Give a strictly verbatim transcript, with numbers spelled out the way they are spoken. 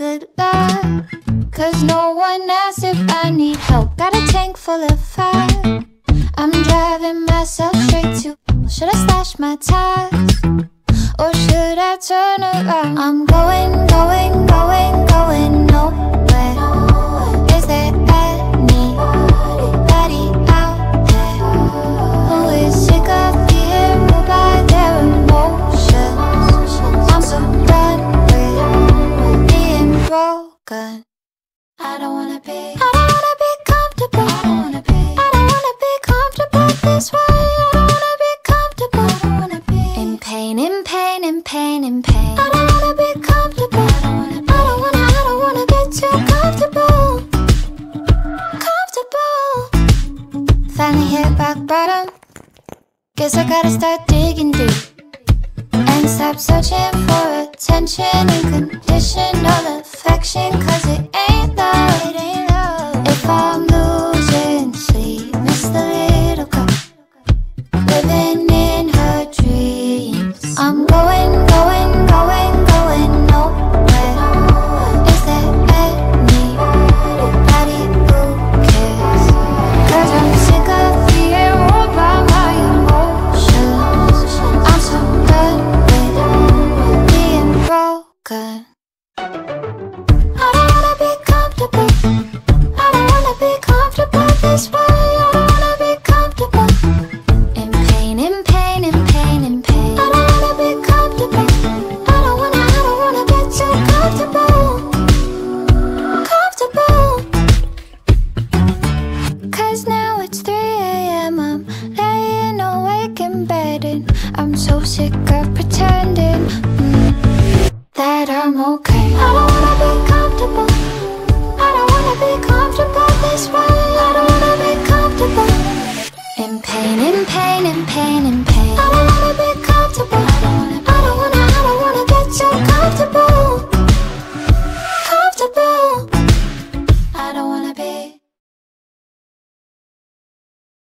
good luck, cause no one asks if I need help. Got a tank full of fire, I'm driving myself straight to. Should I slash my tires, or should I turn around? I'm going, going, going, going nowhere. Is there anybody out there who is sick of being ruled by their emotions? I'm so done with being broken. I don't wanna be, I don't wanna be comfortable. I don't wanna be, I don't wanna be comfortable this way. I don't wanna be comfortable. I don't wanna be in pain, in pain, in pain, in pain. I don't wanna be comfortable. I don't wanna be, I don't wanna, I don't wanna get too comfortable. Comfortable. Finally hit rock bottom. Guess I gotta start digging deep and stop searching for attention and conditional affection, cause it ain't love, it ain't love. If I'm losing sleep, miss the little girl living in her dreams. I'm going, going, going, going nowhere. Is there anybody who cares? Cause I'm sick of being ruled by my emotions. I'm so done with being broken. I don't wanna be comfortable. I don't wanna be comfortable this way. I don't wanna be comfortable. In pain, in pain, in pain, in pain. I don't wanna be comfortable. I don't wanna, I don't wanna get too comfortable. Comfortable. Cause now it's three A M I'm laying awake in bed, and I'm so sick of pretending